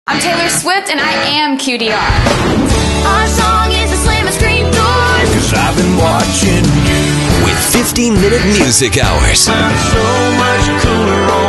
I'm Taylor Swift, and I am QDR. Our song is a slam and scream doors. 'Cause I've been watching you with 15-minute music hours. I'm so much cooler on